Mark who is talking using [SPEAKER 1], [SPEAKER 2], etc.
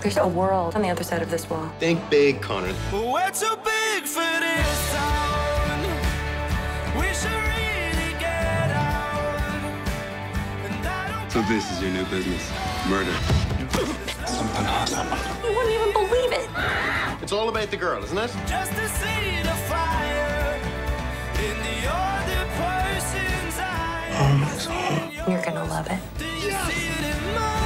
[SPEAKER 1] There's a world on the other side of this wall.
[SPEAKER 2] Think big, Connor.
[SPEAKER 3] We're too big for this town. We should really get out. And I don't
[SPEAKER 2] So this is your new business, murder.
[SPEAKER 4] Something awesome.
[SPEAKER 1] You wouldn't even believe it.
[SPEAKER 2] It's all about the girl, isn't it?
[SPEAKER 3] just to see the fire in the other person's eyes.
[SPEAKER 4] Home is home.
[SPEAKER 1] You're gonna love it.
[SPEAKER 3] Do you see it in mine?